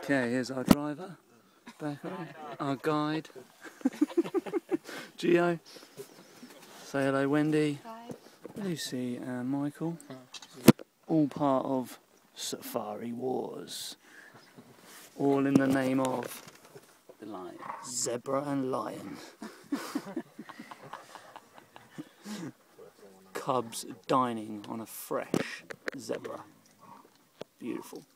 Okay, here's our driver, Becca, our guide, Gio. Say hello, Wendy. Hi. Lucy and Michael. All part of Safari Wars. All in the name of The lion. zebra and lion. Cubs dining on a fresh zebra. Beautiful.